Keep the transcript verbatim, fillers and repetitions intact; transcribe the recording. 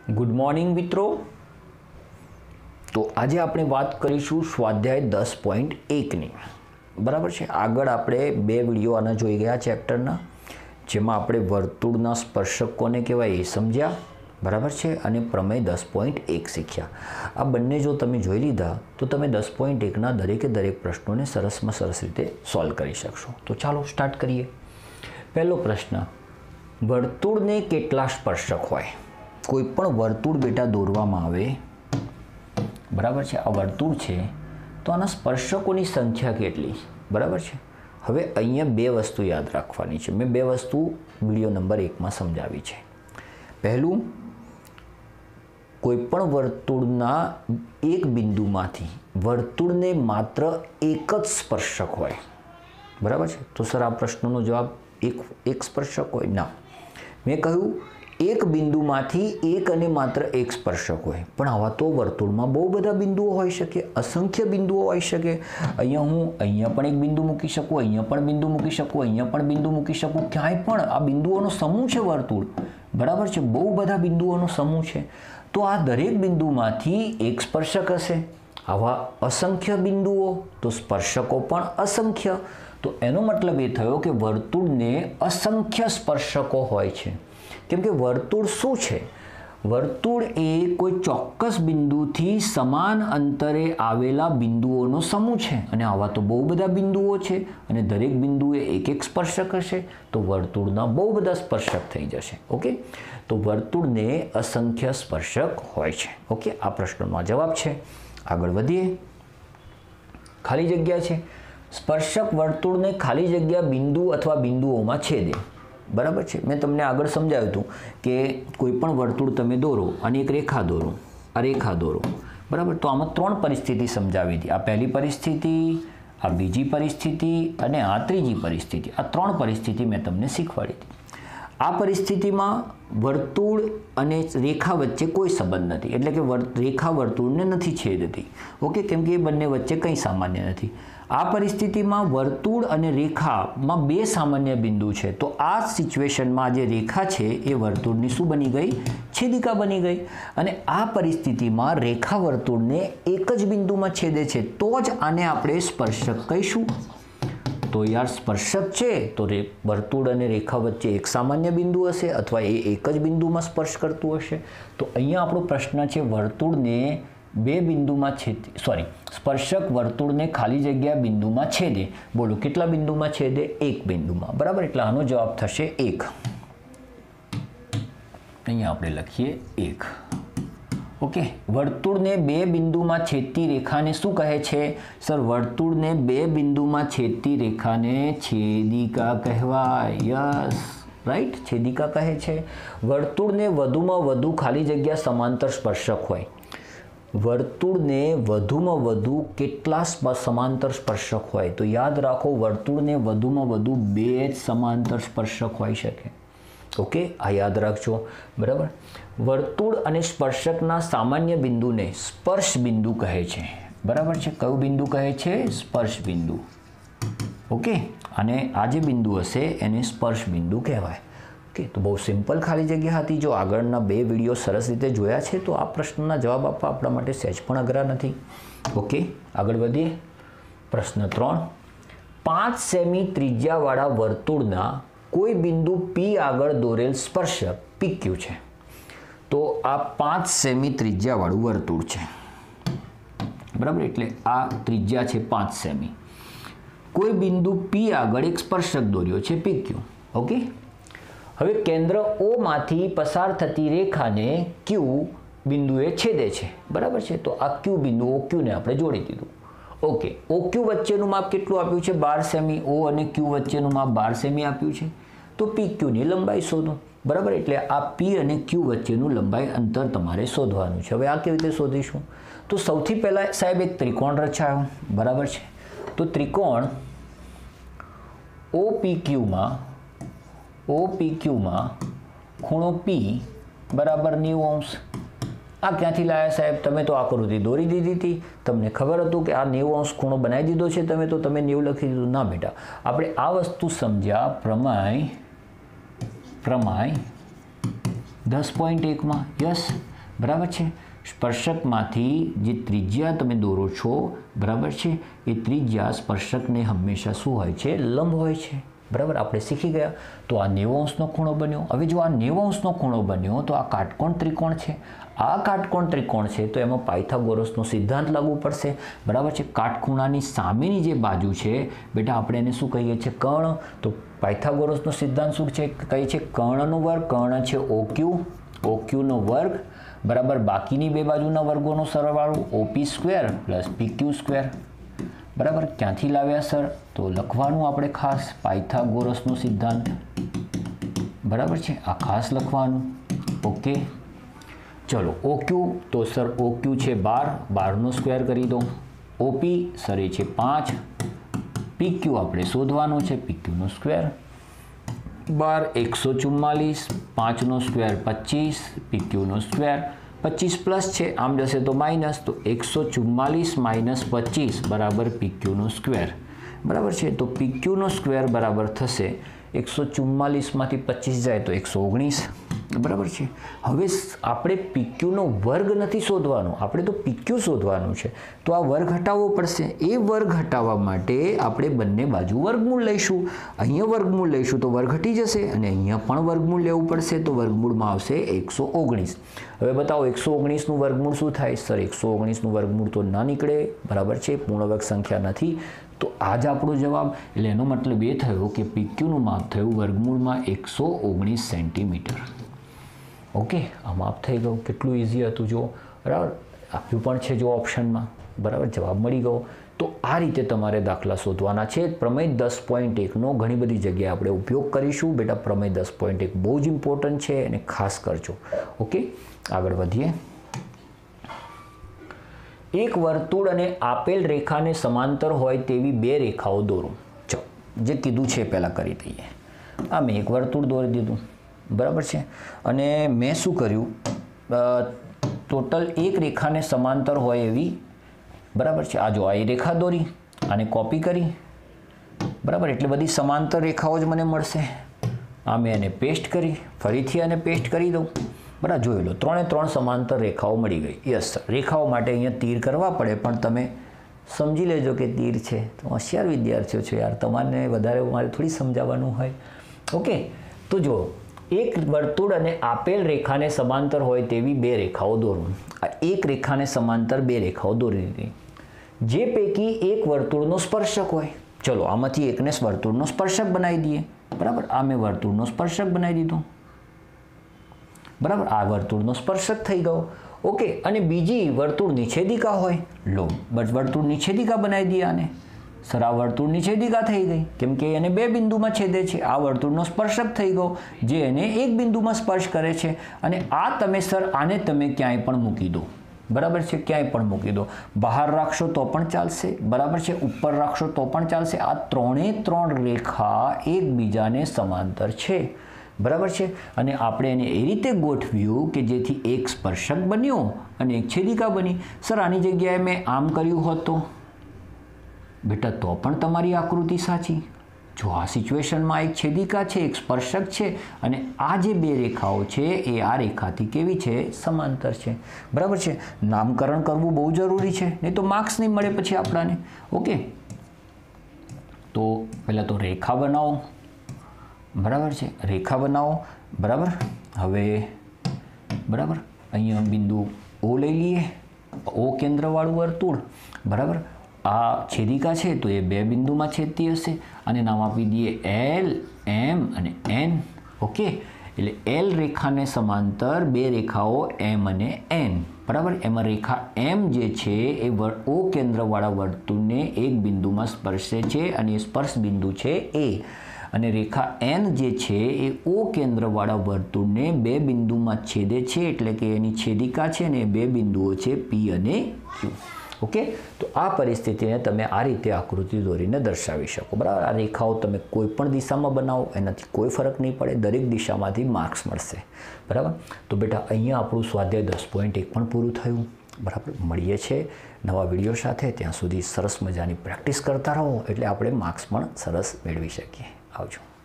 Good morning मित्रों। तो आज આપણે વાત કરીશું સ્વાધ્યાય દસ પોઈન્ટ એકની બરાબર છે। આગળ આપણે બે વિડીયો આના જોઈ ગયા ચેપ્ટરના, જેમાં આપણે વર્તુળના સ્પર્શક કોને કહેવાય એ સમજ્યા બરાબર છે, અને પ્રમેય દસ પોઈન્ટ એક શીખ્યા। આ બંને જો તમે જોઈ લીધા તો તમે દસ પોઈન્ટ એકના દરેકે દરેક પ્રશ્નોને સરસમાં સરસ રીતે સોલ્વ કરી શકશો। તો ચાલો સ્ટાર્ટ કરીએ। પહેલો પ્રશ્ન, વર્તુળને કેટલા સ્પર્શક હોય? कोईपण वर्तुळ बेटा दौरवामां आवे बराबर है। आ वर्तुळ है तो आना स्पर्शकोनी संख्या केटली बराबर है। हवे अहींया बे वस्तु याद राखवानी छे। मैं बे वस्तु विडियो नंबर एक में समझावी छे। पहलू, कोईपण वर्तुळना एक बिंदुमांथी वर्तुळने मात्र एक ज स्पर्शक होय बराबर है। तो सर आ प्रश्ननो जवाब एक एक स्पर्शक होय ना। मैं कहूँ एक बिंदुमांथी एक अने मात्र एक स्पर्शक होय, पण आवा तो वर्तुळमां बहु बधा बिंदुओ होई शके, असंख्य बिंदुओ होई शके। अहींया हूँ अहींया पण एक बिंदु मूकी शकूँ, अहींया पण बिंदु मूकी शकूँ, अहींया पण बिंदु मूकी शकूँ। क्यांय पण आ बिंदुओनो समूह छे वर्तुळ बराबर छे, बहु बधा बिंदुओनो समूह छे। तो आ दरेक बिंदुमांथी एक स्पर्शक हशे। आवा असंख्य बिंदुओ तो स्पर्शको पण असंख्य। तो एनो मतलब ए थयो के वर्तुळने असंख्य स्पर्शको होय छे। केम के वर्तुळ शू छे? वर्तुळ ए कोई चोक्कस बिंदुथी समान अंतरे आवेला बिंदुओनो समूह छे, अने आवा तो बहु बधा बिंदुओ छे, अने दरेक बिंदुए एक एक स्पर्शक हशे, तो वर्तुळना बहु बधा स्पर्शक थई जशे। ओके, तो वर्तुळने असंख्य स्पर्शक होय छे। ओके, आ प्रश्ननो जवाब छे। आगळ वधीए। खाली जग्या छे। स्पर्शक वर्तुळने खाली जग्या बिंदु अथवा बिंदुओमां छेदे बराबर है। मैं तमने आगळ समझाव्युं हतुं कि कोईपण वर्तुळ तमे दोरो अने एक रेखा दोरो, आ रेखा दोरो बराबर। तो आमां त्रण परिस्थिति समझावी हती। आ पहली परिस्थिति, आ बीजी परिस्थिति अने आ त्रीजी परिस्थिति। आ त्रण परिस्थिति मैं तमने शीखवाड़ी हती। आ परिस्थितिमां वर्तुळ अने रेखा वच्चे कोई संबंध नथी, एटले के रेखा वर्तुळने नथी छेदती। ओके, केम के बंने वच्चे कंई सामान्य नथी। आ परिस्थिति में वर्तुळ अने रेखा में बे सामान्य बिंदु है। तो आ सिच्युएशन में जे रेखा है ये वर्तुळनी शुं बनी गई? छेदिका बनी गई। अने आ परिस्थिति में रेखा वर्तुळने एक ज बिंदु में छेदे छे, तो ज आने आपणे स्पर्शक कहीशुं। तो यार स्पर्शक है तो रे वर्तुळ अने रेखा वच्चे एक सामान्य बिंदु हशे, अथवा ए एक ज बिंदु में स्पर्श करतुं हशे। तो अहींया आपणो प्रश्न है वर्तुळने बे बिंदु में छेदे, सॉरी स्पर्शक वर्तुळ ने खाली जग्या बिंदु में छेदे। बोलो केटला बिंदु में छेदे? एक बिंदु में बराबर। एटले आनो जवाब थशे एक। अहींया आपणे लखीए एक। ओके, वर्तुळ ने बे बिंदु में छेदती रेखा ने शुं कहे छे? सर वर्तुळ ने बे बिंदु में छेदती रेखा ने छेदिका कहेवाय। यस राइट, छेदिका कहे छे। वर्तुळ ने वधुमां वधु खाली जग्या समांतर स्पर्शक होय। वर्तुळ ने वधुमां वधु केटला समांतर स्पर्शक होय? तो याद राखो वर्तुळ ने वधुमां वधु बे समांतर स्पर्शक होई शके। ओके, आ याद राखजो बराबर। वर्तुळ अने स्पर्शकना सामान्य बिंदुने स्पर्श बिंदु कहे छे बराबर छे। कयो बिंदु कहे छे? स्पर्श बिंदु। ओके, अने आ जे बिंदु हशे एने स्पर्श बिंदु कहेवाय। ओके, तो बहुत सिंपल खाली जग्या हती। जो आगळना बे विडियो सरस रीते जोया छे तो आ प्रश्नना जवाब आपवा आपणा माटे सहज पण अघरा नथी। ओके, आगळ वधीए। प्रश्न त्रण, पांच सेमी त्रिज्यावाळा वर्तुळना कोई बिंदु पी आगळ दोरेल स्पर्शक पी क्यू छे। तो आ पांच सेमी त्रिज्यावाळुं वर्तुळ छे बराबर। एटले आ त्रिज्या छे पांच सेमी। कोई बिंदु पी आगळ एक स्पर्शक दोर्यो छे पी क्यू। ओके, हवे केंद्र ओ मांथी पसार थती रेखा ने क्यू बिंदुए छेदे छे बराबर छे। तो आ क्यू बिंदु ओ क्यू ने आपणे जोड़ी दीधुं। ओके, ओ क्यू वच्चेनुं माप केटलुं आप्युं छे? बार सेमी। ओ अने क्यू वच्चेनुं माप बार सेमी आप्युं छे। तो पी क्यू नी लंबाई शोधो बराबर। एटले आ पी अने क्यू वच्चेनुं लंबाई अंतर तमारे शोधवानुं छे। हवे आ केवी रीते शोधीशुं? तो सौथी पहेला साहेब एक त्रिकोण रचायो बराबर छे। तो त्रिकोण ओ पी क्यू मां ओ पी क्यू में खूणो पी बराबर नेवु अंश। आ क्यांथी लाया साहेब? तमे तो आकृति दोरी दीधी थी, तमने खबर हतुं कि आ नेवु अंश खूणो बनावी दीधो छे, तमे तो तमे नेवु लखी दीधुं। ना बेटा, आपणे आ वस्तु समझ्या प्रमाय प्रमाय दस पॉइंट एक में। यस, बराबर है। स्पर्शकमांथी जे त्रिज्या तमे दोरो छो बराबर है ए त्रिज्या स्पर्शक ने हमेशा शुं होय छे लंब होय छे बराबर आपणे शीखी गया। तो आ नेवु अंशनो खूणो बन्यो। हवे जो आ नेवु अंशनो खूणो बन्यो तो आ काटकोण त्रिकोण छे। आ काटकोण त्रिकोण छे तो एमां पायथागोरसनो सिद्धांत लागू पड़शे बराबर छे। काटखूणानी सामेनी जे बाजू छे बेटा आपणे एने शुं कहीए छे कर्ण। तो पायथागोरसनो सिद्धांत शुं छे कहे छे कर्णनो वर्ग कर्ण छे ओक्यू ओक्यूनो वर्ग बराबर बाकीनी बे बाजुना वर्गोनो सरवाळो OP square plus PQ square बराबर। क्यांथी लाव्या सर तो लखवानुं आपणे खास पायथागोरसनो सिद्धांत बराबर छे आ खास लखवानुं। ओके चलो ओक्यू तो सर ओक्यू छे बार बार नो स्क्वेर करी दो। ओपी सर ए छे पांच पीक्यू आपणे शोधवानो छे पीक्यू नो स्क्वेर बार एक सौ चुम्मालीस पांच नो स्क्वेर पच्चीस पीक्यू नो स्क्वेर पच्चीस प्लस है आम जैसे तो माइनस तो एक सौ चुम्मालीस माइनस पच्चीस बराबर पीक्यू नो स्क्वेर बराबर है। तो पीक्यू नो स्क्वेर बराबर थशे एक सौ चुम्मालीस में पच्चीस जाए तो एक सौ ओगनीस बराबर है। हवे आपणे पीक्यू नो वर्ग नहीं शोधवानो आपणे तो पीक्यू शोधवानुं छे तो आ वर्ग हटावવો પડશે। ए वर्ग हटाववा माटे आपणे बंने बाजू वर्गमूळ लईशुं। अहींया वर्गमूळ लईशुं तो वर्ग हटी जशे अने अहींया पण वर्गमूळ लेवुं पड़शे तो वर्गमूळमां आवशे एक सौ ओगनीस। हवे बताओ एक सौ ओगनीस नुं वर्गमूळ शुं थाय सर एक सौ ओगनीस नुं वर्गमूळ तो न निकळे बराबर छे पूर्णवर्ग संख्या नहीं। तो आज आपणो जवाब एटले एनो मतलब ए थयो कि पीक्यू नुं माप थयुं वर्गमूळमां एक सौ ओगनीस सेंटीमीटर। ओके आ माप थई गयुं केटलुं इजी हतुं जो बराबर आप्युं पण छे जो ऑप्शन में बराबर जवाब मळी गयो। तो आ रीते तमारे दाखला शोधवाना छे। प्रमेय दस पॉइंट एक नो घणी बधी जग्याए आपणे उपयोग करीशुं बेटा। प्रमेय दस पॉइंट एक बहुत ज इम्पोर्टન્ટ छे अने खास करजो। ओके आगळ वधीए। एक वर्तुळ अने आपेल रेखा ने समांतर होय तेवी बे रेखाओ दोरो। चलो जे कीधुं छे पहेला करी दઈએ। आ मैं एक वर्तुळ दोरी दीधुं बराबर है। अने मैं शू कर्युं टोटल एक रेखा ने समांतर होय एवी बराबर है। आ जो आ रेखा दोरी आने कॉपी करी बराबर एटले बधी समांतर रेखाओ ज मने मळशे। आ मैं एने पेस्ट करी फरीथी आने पेस्ट करी दऊं बराबर जोई लो त्रणेय त्रण समांतर रेखाओ मळी गई। यस सर रेखाओ माटे अहींया तीर करवा पड़े पण तमे समजी लेजो कि तीर छे। तो होशियार विद्यार्थीओ छो यार तमने वधारे मारे थोड़ी समजाववानुं होय। ओके तो जो एक वर्तुळ अने आपेल रेखा ने समांतर होय तेवी बे रेखाओ दोरो। आ एक रेखा ने समांतर बे रेखाओ दोरी दीधी जे पैकी एक वर्तुळनो स्पर्शक होय। चलो आमांथी एकने वर्तुळनो स्पर्शक बनावी दीए बराबर। आ मैं वर्तुळनो स्पर्शक बनावी दीधो बराबर। आ वर्तुळनो स्पर्शक थई गयो। ओके अने बीजी वर्तुळनी छेदिका होय लो बस वर्तुळनी छेदिका बनावी दीए आने सर आ वर्तुळनी छेदिका थई गई केम के एने बे बिंदुमां छेदे छे। आ वर्तुळनो स्पर्शक थई गयो जे एने एक बिंदुमां स्पर्श करे छे। अने आ तमे सर आने तमे क्यांय पण मूकी दो बराबर है। क्यांय पण मूकी दो बहार राखशो तो पण चालशे बराबर है। उपर राखशो तो पण चालशे। आ त्रणेय त्रण रेखा एकबीजाने समांतर छे बराबर है। अने आपणे एने ए रीते गोठव्युं कि जेथी एक स्पर्शक बन्यो अने एक छेदिका बनी। सर आनी जग्याए मैं आम कर्युं होत तो बेटा तो पण तमारी आकृति साची। जो आ सिच्युएशन में एक छेदिका है एक स्पर्शक है अने आ जे बे रेखाओ छे ए आ रेखाथी केवी छे समांतर छे बराबर है। नामकरण करवुं बहुत जरूरी है नहीं तो मार्क्स नहीं मळे पछी आपणाने। ओके तो पहला तो रेखा बनाओ बराबर है। रेखा बनाओ बराबर। हवे बराबर अहींया बिंदु ओ लई लीए ओ केन्द्रवाळुं वर्तुळ बराबर। आ छेदिका है तो ये बे बिंदु में छेदती हशे अने नाम आपी दीए एल एम अने एन। ओके एटले एल रेखा ने समांतर बे रेखाओ एम अने एन बराबर। एमां रेखा एम जे छे ए ओ केन्द्रवाळा वर्तुळने एक बिंदु में स्पर्शे छे अने स्पर्श बिंदु छे ए अने रेखा एन जे छे ए ओ केन्द्रवाळा वर्तुळने बे बिंदु में छेदे छे एटले के एनी छेदिका छे ने बे बिंदुओ छे पी अने क्यू। ओके तो आ परिस्थिति ने तमे आ रीते आकृति दौरीने दर्शावी शको बराबर। आ रेखाओ तमे कोईपण दिशा में बनावो एनाथी कोई फरक नहीं पड़े दरेक दिशामांथी मार्क्स मळशे बराबर। तो बेटा अहींया आपणुं स्वाध्याय दस पॉइंट एक पण पूरुं थयुं बराबर। मळीए छे नवा विडियो साथे ત્યાં સુધી સરસ મજાની પ્રેક્ટિસ કરતા રહો એટલે આપણે માર્ક્સ પણ સરસ મેળવી શકીએ। આવજો।